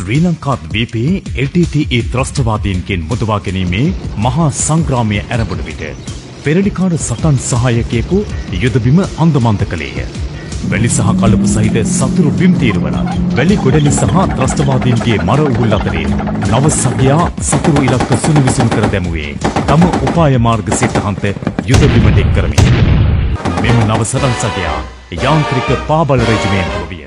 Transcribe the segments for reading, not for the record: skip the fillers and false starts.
ශ්‍රී Lanka ද්වීපයේ LTTE ත්‍රස්තවාදීන්ගෙන් මුදවා ගැනීමේ මහා සංග්‍රාමය ආරම්භ විට පෙරලිකාර සටන් සහායකයෙකු යුදබිම අන්දමන්ද කළේය. වැලි සහ කලපු සහිත සතුරු බිම් තීරවන වැලි ගොඩනි සහ ත්‍රස්තවාදීන්ගේ මර උගුල් අතරින් නව සගයා සතුරු ඉලක්ක සුළු විසුළු කර දැමුවේ තම උපාය මාර්ග සිතහන්ත යුදබිම ඩෙක් කරමින්. මෙම නව සටන් සගයා යාන්ත්‍රික පාබල රෙජිමේන්තුව විය.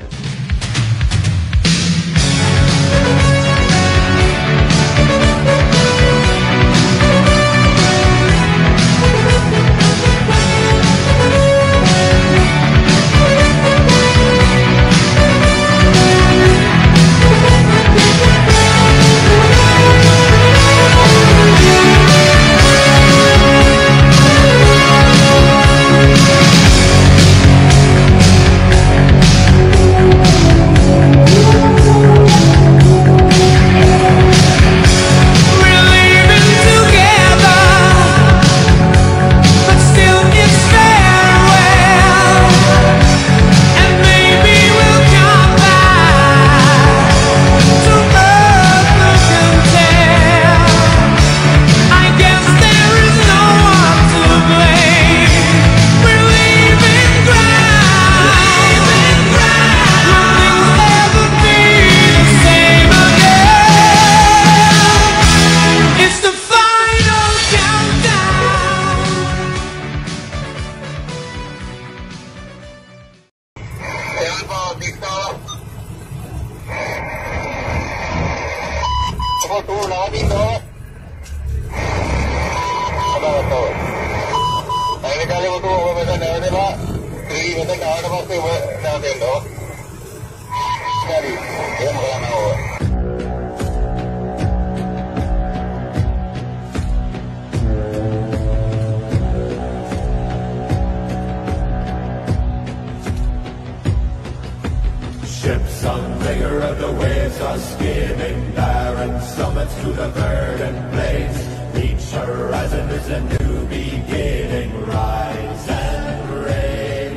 Ships on vigor of the waves are skimming barren summits to the verdant plains. Each horizon is a new beginning. Rise and reign.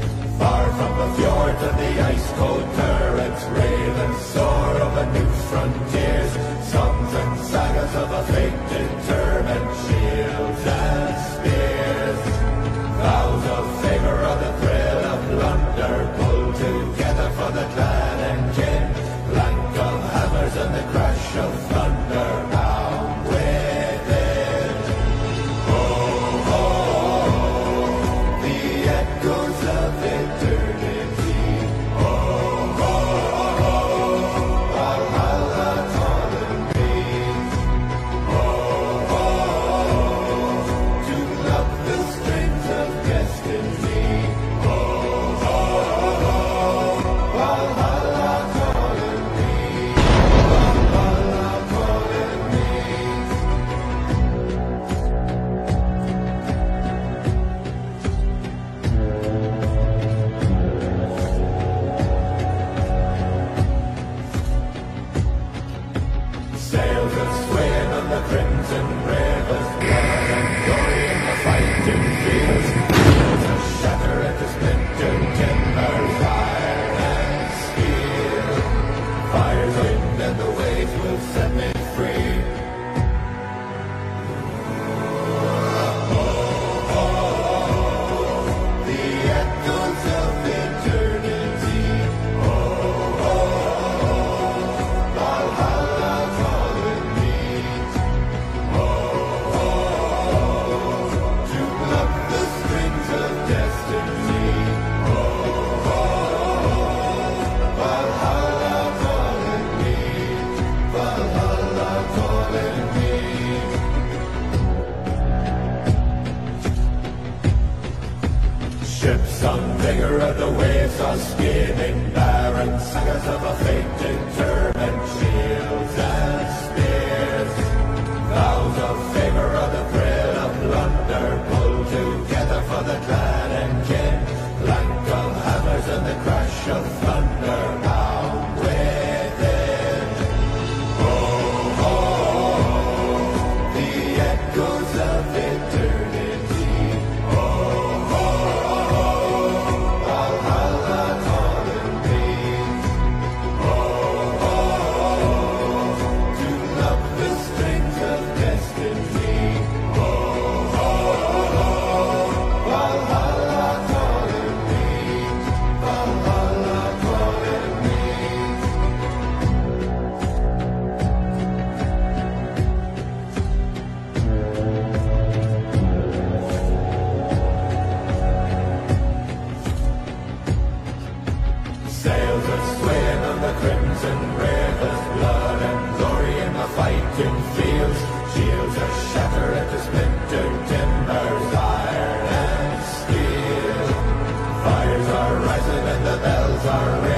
Far from the fjords and the ice-cold currents, rail and soar over new frontiers. Songs and sagas of a fate determined, shields and spears. Vows of favor or the thrill of plunder, pull together for the clan and kin. Clank of hammers and the crash of thunder, down within. Oh, oh, oh, the echoes of eternity. Oh, oh, oh, Valhalla calling me. Oh, oh, to love the strings of destiny. Oh, oh, Valhalla calling me. Valhalla calling me. Sails are swaying on the crimson rivers, blood and glory in the fighting fields. Wheels are shatter at the splintered timbers, iron and steel. Fire's wind and the waves will set me free. The echoes of eternity. Oh, oh, Valhalla calling me. Oh, oh, to pluck the strings of destiny. Oh, oh, Valhalla calling me. Valhalla calling me. Ships on vigor of the waves are skimming barren sagas of a fate determined, shields and spears. Vows of favor or the thrill of plunder, pull together for the clan and kin. Clank of hammers and the crash of thunder, down within. Oh, oh, the echoes of eternity. Oh, oh, Valhalla calling me. Oh, oh, are